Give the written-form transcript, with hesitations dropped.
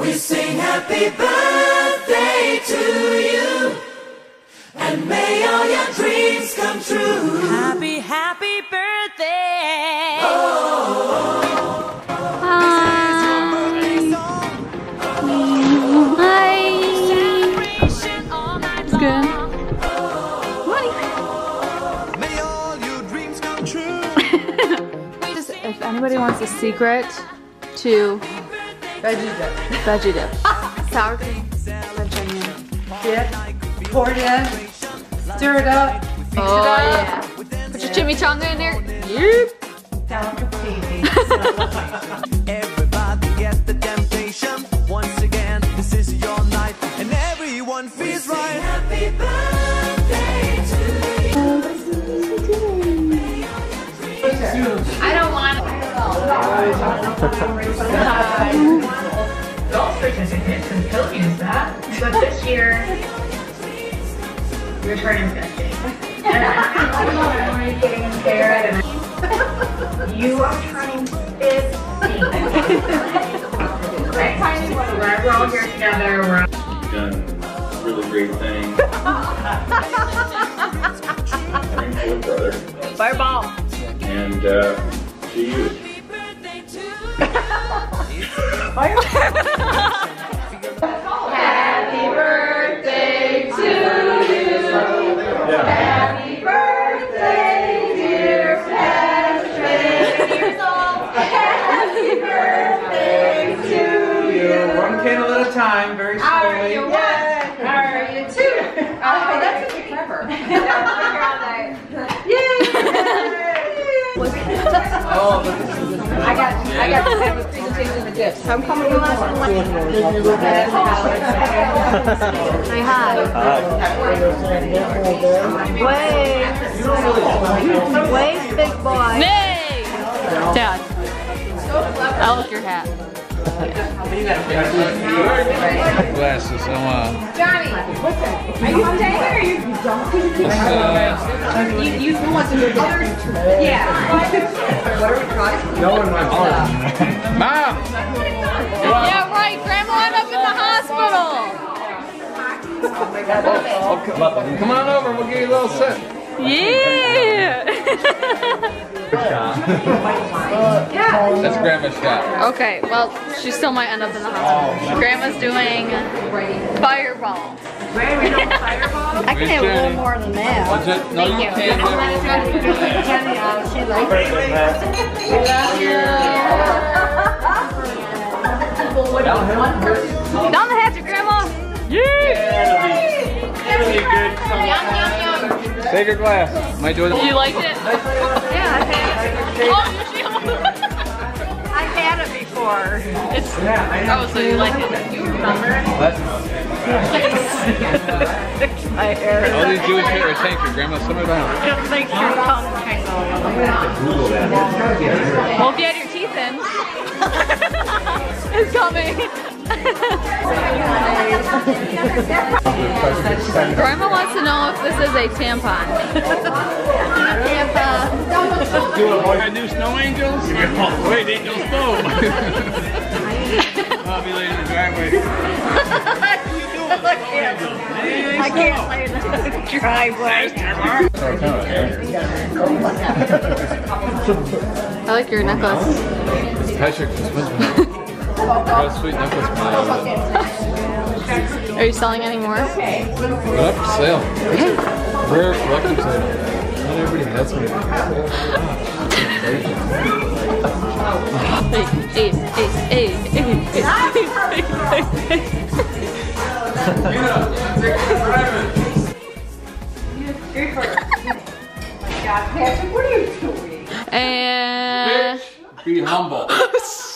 We sing happy birthday to you, and may all your dreams come true. Happy, happy birthday. Oh. Hi. It's good. May all your dreams come true. If anybody wants a secret to veggie dip. Sour cream. Dip, pour it in, stir it up, mix it up. Yeah. Put your chimichanga in there. Yep. Everybody get the temptation. Once again, this is your night, and everyone feels right. Happy birthday to you. I don't want it. Golf certificate from Coke use that, but this year you're turning 50. And I'm getting scared, and you are turning 50. We're all here together. We're done really great things. Thank you, brother. Fireball. And to you. Happy birthday to you. Happy birthday, dear Patrick. Happy birthday to you. One candle at a time, very slowly. Are you one? Are you two? Oh, that's really clever. Yay! Oh, but this is I got to have a presentation of gifts. I'm coming along. Say hi. Wave, big boy. Nay! Dad, I like your hat. Glasses, Johnny, are you staying or are you you want to do others? Yeah. no one wants that. Mom! Yeah, right. Grandma ended up in the hospital. Come on over, we'll give you a little sip. Yeah. That's Grandma's shot. Okay, well, she still might end up in the hospital. Grandma's doing fireball. I can have a little more than that. No, you can't. She likes it. Down the hatchet, Grandma. Take your glass. Am I doing it? You liked it? Yeah, I've had it. Oh, I've had it before. It's, oh, so you like it? You remember? My hair. All these Jewish hair is tanker. Grandma, simmer down. Just make sure your tongue tangle. Well, if you had your teeth in, it's coming. Grandma wants to know if this is a tampon. Tampon. My new snow angels? Wait, angel snow. I'll be laying in the driveway. I can't lay in the driveway. I like your necklace. It's Patrick. What a sweet necklace, man. Are you selling any more? Up for sale. It's a rare collector's item. Not everybody has one. Patrick, what are you doing? And Be humble.